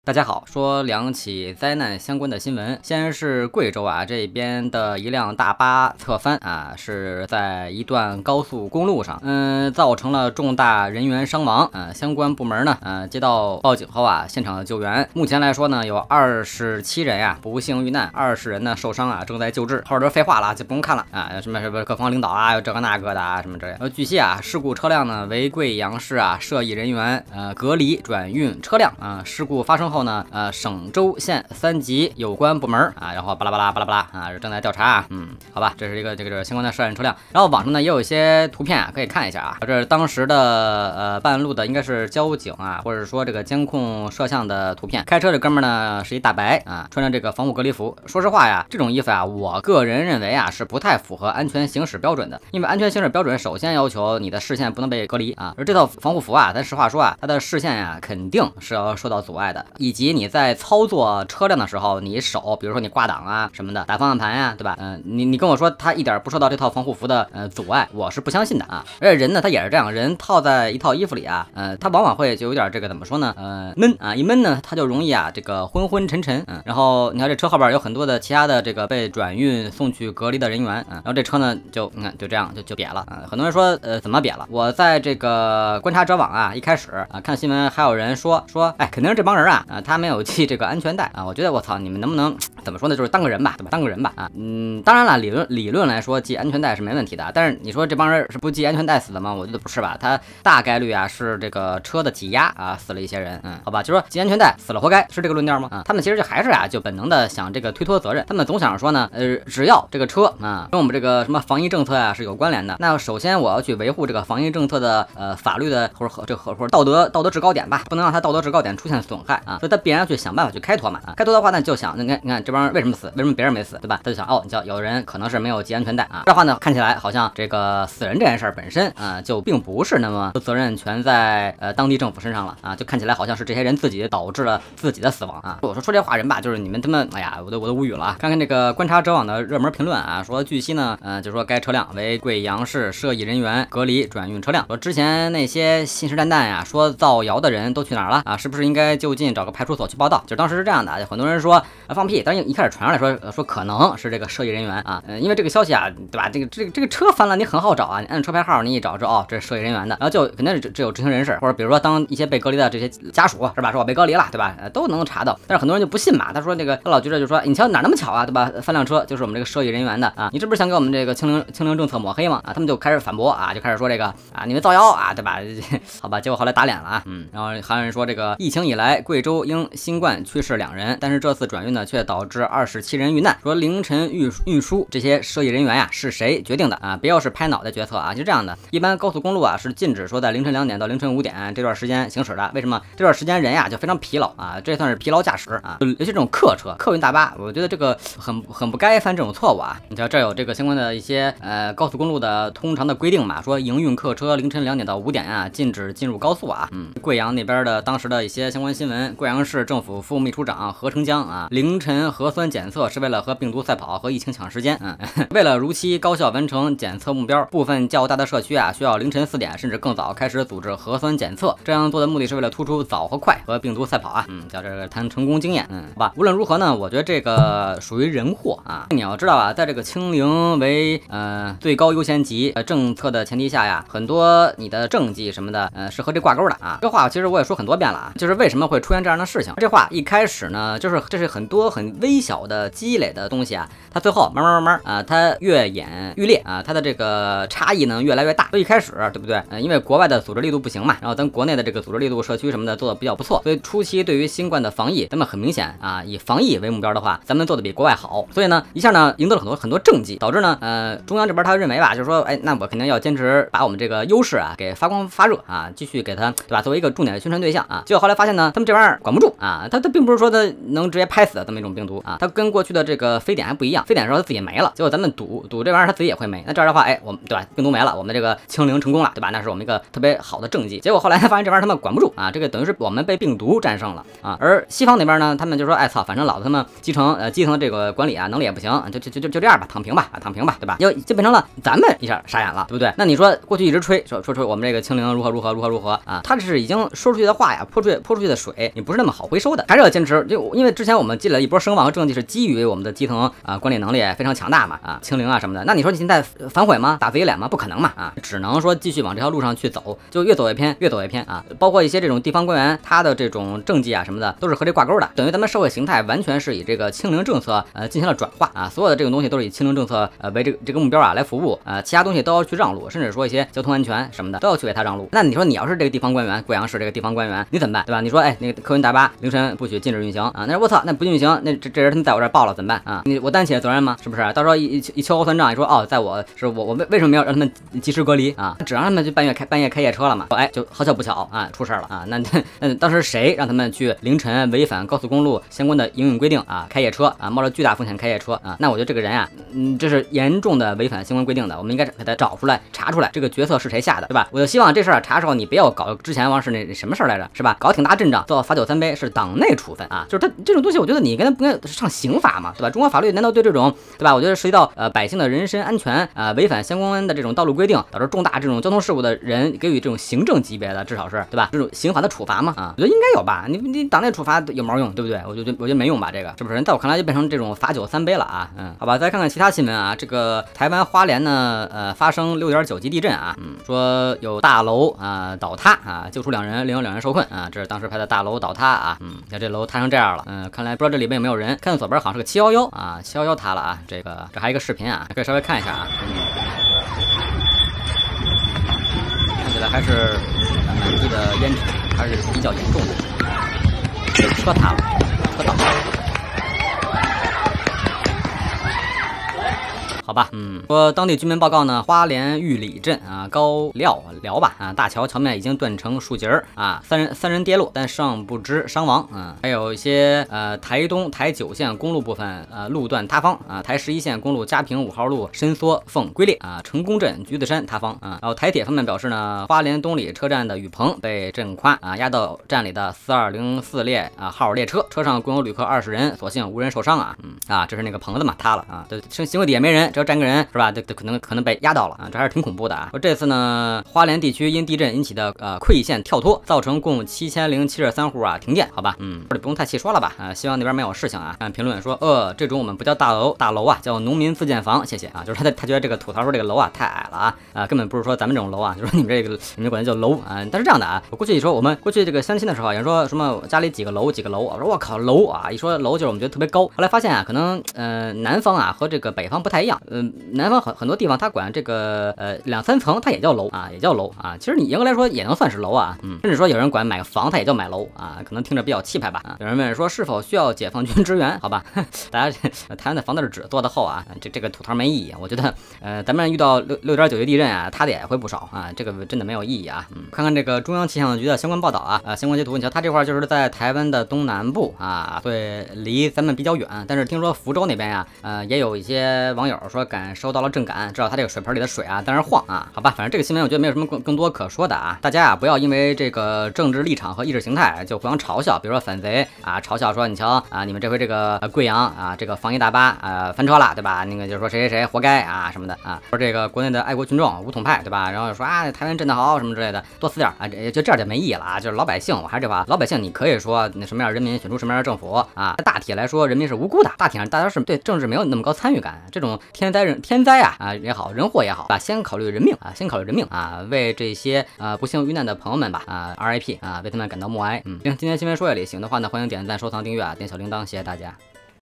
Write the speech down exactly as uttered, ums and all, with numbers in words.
大家好，说两起灾难相关的新闻。先是贵州啊这边的一辆大巴侧翻啊，是在一段高速公路上，嗯，造成了重大人员伤亡。呃，相关部门呢，呃，接到报警后啊，现场救援。目前来说呢，有二十七人呀、啊、不幸遇难，二十人呢受伤啊，正在救治。后边都废话了，就不用看了啊，什么什么各方领导啊，有这个那个的啊，什么之类的。据悉啊，事故车辆呢为贵阳市啊涉疫人员呃隔离转运车辆啊、呃，事故发生后。后呢，呃，省州县三级有关部门啊，然后巴拉巴拉巴拉巴拉啊，正在调查啊，嗯，好吧，这是一个这个这个相关的涉案车辆。然后网上呢也有一些图片啊，可以看一下啊，这是当时的呃半路的应该是交警啊，或者说这个监控摄像的图片。开车这哥们呢是一大白啊，穿着这个防护隔离服。说实话呀，这种衣服啊，我个人认为啊是不太符合安全行驶标准的，因为安全行驶标准首先要求你的视线不能被隔离啊，而这套防护服啊，咱实话说啊，它的视线呀肯定是要受到阻碍的。以及你在操作车辆的时候，你手比如说你挂档啊什么的，打方向盘呀、啊，对吧？嗯、呃，你你跟我说它一点不受到这套防护服的呃阻碍，我是不相信的啊。而且人呢，他也是这样，人套在一套衣服里啊，呃，他往往会就有点这个怎么说呢？呃，闷啊，一闷呢，他就容易啊这个昏昏沉沉。嗯，然后你看这车后边有很多的其他的这个被转运送去隔离的人员，嗯，然后这车呢就你看就这样就就瘪了啊。很多人说呃怎么瘪了？我在这个观察者网啊一开始啊看新闻，还有人说说哎肯定是这帮人啊啊他没有系这个安全带啊，我觉得我操，你们能不能怎么说呢？就是当个人吧，对吧？当个人吧啊，嗯，当然了，理论理论来说系安全带是没问题的，但是你说这帮人是不系安全带死的吗？我觉得不是吧，他大概率啊是这个车的挤压啊死了一些人，嗯，好吧，就说系安全带死了活该，是这个论调吗？啊，他们其实就还是啊就本能的想这个推脱责任，他们总想说呢，呃，只要这个车啊跟我们这个什么防疫政策啊是有关联的，那首先我要去维护这个防疫政策的呃法律的或者和这个或者道德道德制高点吧，不能让它道德制高点出现损害啊，所以他必然要去想办法去开脱嘛。啊，开脱的话呢，就想你看你看这帮人为什么死，为什么别人没死，对吧？他就想哦，你叫有人可能是没有系安全带啊。这话呢，看起来好像这个死人这件事儿本身啊，就并不是那么责任全在呃当地政府身上了啊，就看起来好像是这些人自己导致了自己的死亡啊。我说说这话人吧，就是你们他们，哎呀，我都我都无语了啊。看看这个观察者网的热门评论啊，说据悉呢，呃，就说该车辆为贵阳市涉疫人员隔离转运车辆。说之前那些信誓旦旦呀，说造谣的人都去哪儿了啊？是不是应该就近找个派出所去报道？就当时是这样的，很多人说、啊、放屁，但是一开始传上来说说可能是这个涉疫人员啊，呃，因为这个消息啊，对吧？这个这个这个车翻了，你很好找啊，你按车牌号你一找，说哦，这是涉疫人员的，然后就肯定是只有知情人士，或者比如说当一些被隔离的这些家属是吧？说我被隔离了，对吧？呃、都能查到，但是很多人就不信嘛，他说那个他老觉得就说你瞧哪那么巧啊，对吧？翻辆车就是我们这个涉疫人员的啊，你这不是想给我们这个清零清零政策抹黑吗？啊，他们就开始反驳啊，就开始说这个啊，你们造谣啊，对吧？好吧，结果后来打脸了啊，嗯，然后还有人说这个疫情以来，贵州因新冠去世两人，但是这次转运呢却导致二十七人遇难。说凌晨运运输这些涉疫人员呀是谁决定的啊？别要是拍脑袋决策啊，就这样的。一般高速公路啊是禁止说在凌晨两点到凌晨五点这段时间行驶的，为什么？这段时间人呀就非常疲劳啊，这算是疲劳驾驶啊，尤其这种客车、客运大巴，我觉得这个很很不该犯这种错误啊。你瞧这有这个相关的一些呃高速公路的通常的规定嘛，说营运客车凌晨两点到五点啊禁止进入高速啊。嗯，贵阳那边的当时的一些相关新闻，贵阳市政府副秘书长何成江啊，凌晨核酸检测是为了和病毒赛跑，和疫情抢时间。嗯，为了如期高效完成检测目标，部分较大的社区啊需要凌晨四点甚至更早开始组织核酸检测，这样做的目的是为了突出早和快和病毒赛跑啊。嗯，叫这个谈成功经验。嗯，好吧，无论如何呢，我觉得这个属于人祸啊。你要知道啊，在这个清零为呃最高优先级呃政策的前提下呀，很多你的政绩什么的呃是和这挂钩的啊。这话其实我也说很多遍了啊，就是为什么会出现这样的事情。这话一开始呢，就是这是很多很微小的积累的东西啊，它最后慢慢慢慢啊，它越演愈烈啊，它的这个差异呢越来越大。所以一开始对不对？呃，因为国外的组织力度不行嘛，然后咱国内的这个组织力度、社区什么的做的比较不错，所以初期对于新冠的防疫，咱们很明显啊，以防疫为目标的话，咱们做的比国外好。所以呢，一下呢赢得了很多很多政绩，导致呢，呃，中央这边他认为吧，就是说，哎，那我肯定要坚持把我们这个优势啊给发光发热啊，继续给它对吧，作为一个重点的宣传对象啊。结果后来发现呢，他们这玩意儿管不住啊，他他并不是说他能直接拍死的这么一种病毒啊，它跟过去的这个非典还不一样，非典的时候它自己没了，结果咱们赌赌这玩意儿它自己也会没，那这样的话，哎，我们对吧，病毒没了，我们这个清零成功了，对吧？那是我们一个特别好的政绩。结果后来发现这玩意儿他们管不住啊，这个等于是我们被病毒战胜了啊。而西方那边呢，他们就说，哎操，反正老子他们基层呃基层的这个管理啊能力也不行，就就就就就这样吧，躺平吧，啊躺平吧，对吧？就就变成了咱们一下傻眼了，对不对？那你说过去一直吹说说说我们这个清零如何如何如何如何啊，他这是已经说出去的话呀，泼出去泼出去的水，你不是那么好回收的，还是要坚持。就因为之前我们积累了一波声望和政绩，是基于我们的基层啊管理能力非常强大嘛，啊清零啊什么的。那你说你现在反悔吗？打自己脸吗？不可能嘛，啊，只能说继续往这条路上去走，就越走越偏，越走越偏啊。包括一些这种地方官员，他的这种政绩啊什么的，都是和这挂钩的，等于咱们社会形态完全是以这个清零政策呃进行了转化啊，所有的这种东西都是以清零政策呃为这个这个目标啊来服务，呃，其他东西都要去让路，甚至说一些交通安全什么的都要去给他让路。那你说你要是这个地方官员，贵阳市这个地方官员，你怎么办，对吧？你说哎，那个客运大巴凌晨不许禁止运行啊，那我操，那不运行，那这这人他们在我这儿报了怎么办啊？你我担起了责任吗？是不是？到时候一一一秋后算账，你说哦，在我是我我为为什么没有让他们及时隔离啊？只让他们去半夜开半夜开夜车了嘛？哎，就好巧不巧啊，出事了啊！那那当时谁让他们去凌晨违反高速公路相关的营运规定啊？开夜车啊，冒着巨大风险开夜车啊？那我觉得这个人呀、啊，嗯，这是严重的违反相关规定的，我们应该给他找出来查出来，这个决策是谁下的，对吧？我就希望这事儿查的时候，你不要搞之前王是那什么事儿来着，是吧？搞挺大阵仗，做罚酒三杯是党内处分啊，就是他这种东西，我觉得你跟他不应该上刑法嘛，对吧？中国法律难道对这种，对吧？我觉得涉及到呃百姓的人身安全啊、呃，违反相关的这种道路规定，导致重大这种交通事故的人给予这种行政级别的，至少是对吧？这种刑法的处罚嘛啊，我觉得应该有吧？你你党内处罚有毛用，对不对？我觉得我觉得没用吧，这个是不是？在我看来就变成这种罚酒三杯了啊，嗯，好吧，再看看其他新闻啊，这个台湾花莲呢，呃，发生六点九级地震啊，嗯，说有大楼啊、呃、倒塌啊，救出两人，另有两人受困啊，这是当时拍的大楼倒塌啊，嗯，像这楼塌成这样了，嗯，看来不知道这里面有没有人，看左边好像是个七一一啊，七一一塌了啊，这个这还有一个视频啊，可以稍微看一下啊，嗯，看起来还是满地的烟尘，还是比较严重的，车塌了，车倒了。好吧，嗯，说当地居民报告呢，花莲玉里镇啊高廖寮吧啊大桥桥面已经断成数截儿啊，三人三人跌落，但尚不知伤亡啊。还有一些呃台东台九线公路部分呃路段塌方啊，台十一线公路嘉平五号路伸缩缝龟裂啊，成功镇橘子山塌方啊。然后台铁方面表示呢，花莲东里车站的雨棚被震垮啊，压到站里的四二零四列啊号列车，车上共有旅客二十人，所幸无人受伤啊。嗯啊，这是那个棚子嘛塌了啊，这幸亏底下没人。只要站个人是吧？这可能可能被压到了啊，这还是挺恐怖的啊。说这次呢，花莲地区因地震引起的呃馈线跳脱，造成共七千零七十三户啊停电，好吧？嗯，这里不用太细说了吧？啊，希望那边没有事情啊。看评论说，呃，这种我们不叫大楼，大楼啊叫农民自建房，谢谢啊。就是他他觉得这个吐槽说这个楼啊太矮了啊，啊根本不是说咱们这种楼啊，就是你们这个你们管它叫楼啊。但是这样的啊，我过去一说我们过去这个相亲的时候，有人说什么家里几个楼几个楼，我说我靠楼啊，一说楼就是我们觉得特别高，后来发现啊，可能呃南方啊和这个北方不太一样。嗯，南方很很多地方，它管这个呃两三层，它也叫楼啊，也叫楼啊。其实你严格来说也能算是楼啊，嗯，甚至说有人管买个房，它也叫买楼啊，可能听着比较气派吧啊。有人问说是否需要解放军支援？好吧，大家台湾的房子是纸做的厚啊，这这个吐槽没意义。我觉得呃咱们遇到六六点九级地震啊，塌的也会不少啊，这个真的没有意义啊。嗯，看看这个中央气象局的相关报道啊，啊相关截图，你瞧它这块就是在台湾的东南部啊，对，离咱们比较远，但是听说福州那边呀、啊，呃也有一些网友说感受到了震感，知道它这个水盆里的水啊在那晃啊，好吧，反正这个新闻我觉得没有什么更更多可说的啊，大家啊不要因为这个政治立场和意识形态就互相嘲笑，比如说反贼啊，嘲笑说你瞧啊，你们这回这个贵阳啊这个防疫大巴啊翻车了，对吧？那个就是说谁谁谁活该啊什么的啊，说这个国内的爱国群众武统派，对吧？然后说啊台湾震得好什么之类的，多死点啊，这就这样就没意义了啊，就是老百姓，我还是这话，老百姓你可以说那什么样人民选出什么样的政府啊，大体来说人民是无辜的，大体上大家是对政治没有那么高参与感，这种天灾人天灾啊啊也好，人祸也好吧，先考虑人命啊，先考虑人命啊，为这些啊不幸遇难的朋友们吧啊 R I P 啊，为他们感到默哀。嗯，行，今天新闻说这里，行的话呢，欢迎点赞、收藏、订阅啊，点小铃铛，谢谢大家。